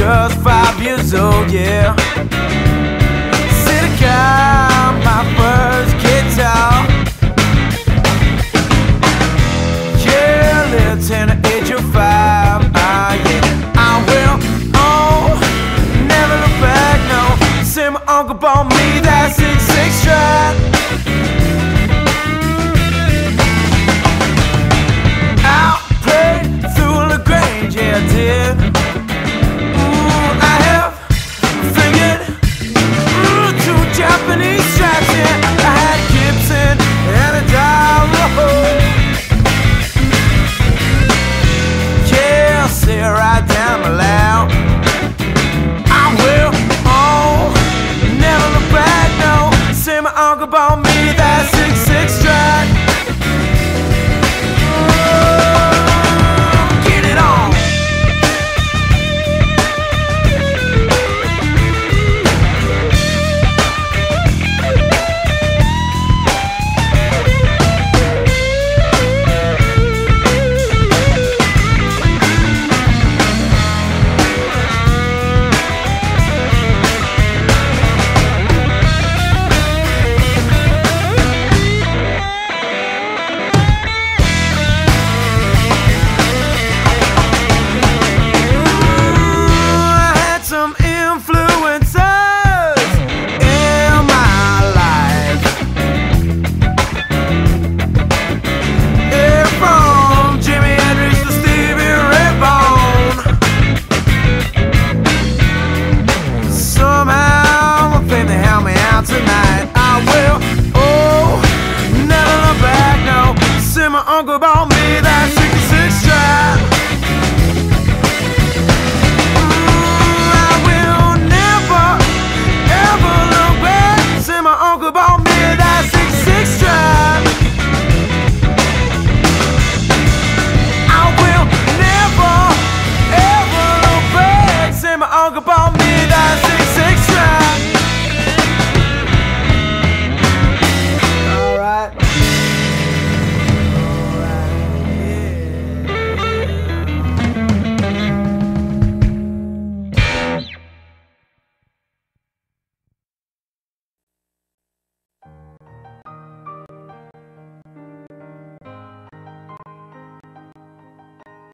just 5 years old, yeah. City car, my first guitar. Yeah, little tenor, age of 5. Yeah, I will, oh, never look back, no. Say my uncle bought me that 6/6 track. I played through the Grange, yeah, I did. Japanese straps, yeah. I had Gibson and a Darrow. Yeah, I'll sit right down my lap. I will, oh, never look back, no. Say my uncle bought me that 6/6 track. Get it on. My uncle bought me that 6/6 track. I will never, ever look back. Say my uncle bought me that 6/6 track. I will never, ever look back. Say my uncle bought